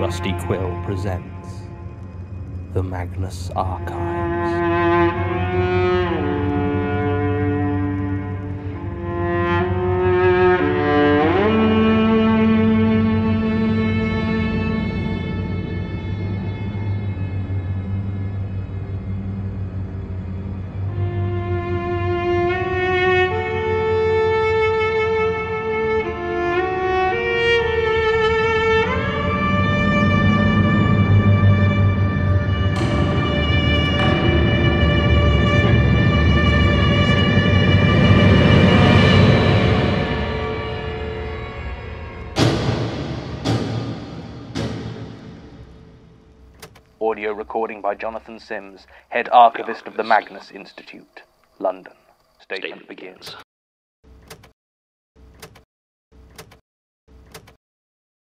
Rusty Quill presents the Magnus Archives. Audio recording by Jonathan Sims, head archivist of the Magnus Institute, London. Statement begins.